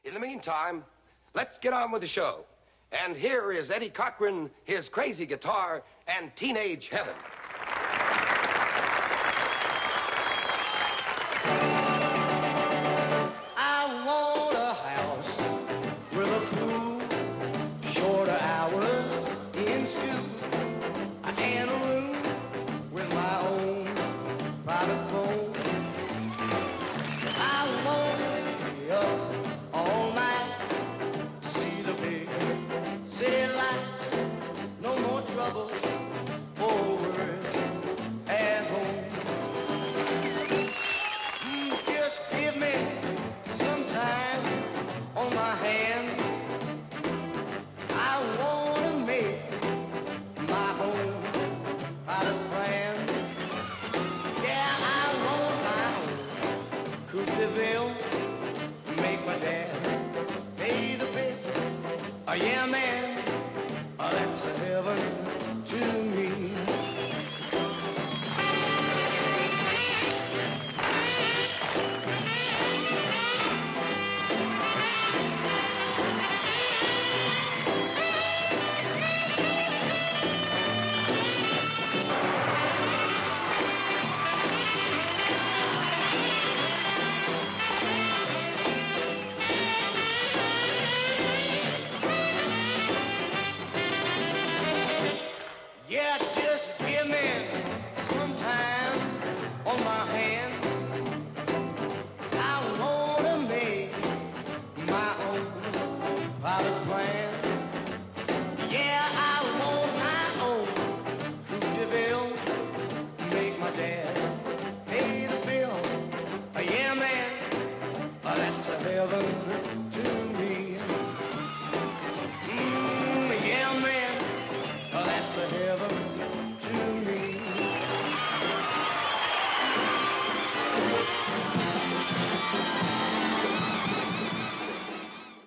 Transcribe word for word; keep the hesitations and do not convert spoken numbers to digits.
In the meantime, let's get on with the show. And here is Eddie Cochran, his crazy guitar, and Teenage Heaven. I want a house with a pool, shorter hours in school, and a room with my own private phone. I want to stay up all night, see the big city lights, no more troubles or worries at home. Mm, just give me some time on my hands. I want to make my own private plans. Yeah, I want my own Coupe de Ville, make my dad pay the bill. Oh, yeah, man.